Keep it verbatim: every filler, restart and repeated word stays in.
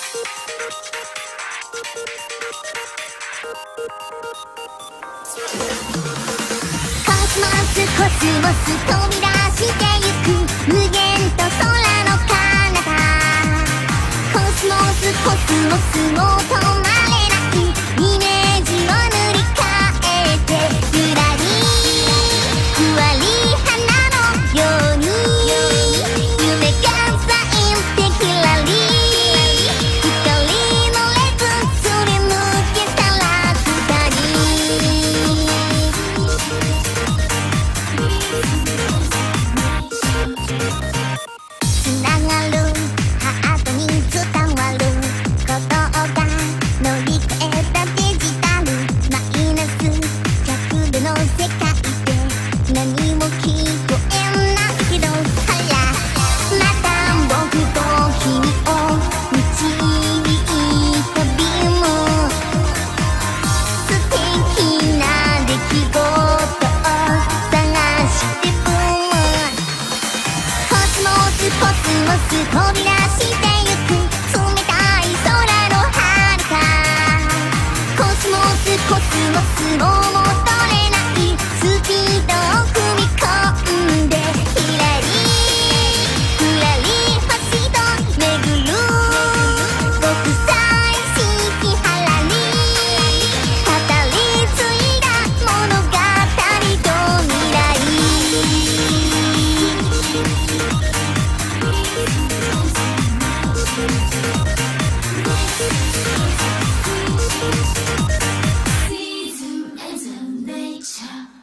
コスモスコスモス飛び出してゆく無限と空の彼方。コスモスコスモスもう止まれないイメージを塗り替えてゆらりふわり花のように夢が咲いてきらり光のレズすり抜けたら二人つながるハートに伝わる鼓動が乗り越えたデジタルマイナスひゃくどの世界で何も聞こえないけど、ほらまた僕と君を導いたビーム素敵な出来事を探してブーム。コスモスコスモス飛び出してゆく冷たい空の遥か。コスモスコスモスもう戻れないスピードを踏み込んでひらりふらり星と巡る国際式原に語り継いだ物語と未来。Season and nature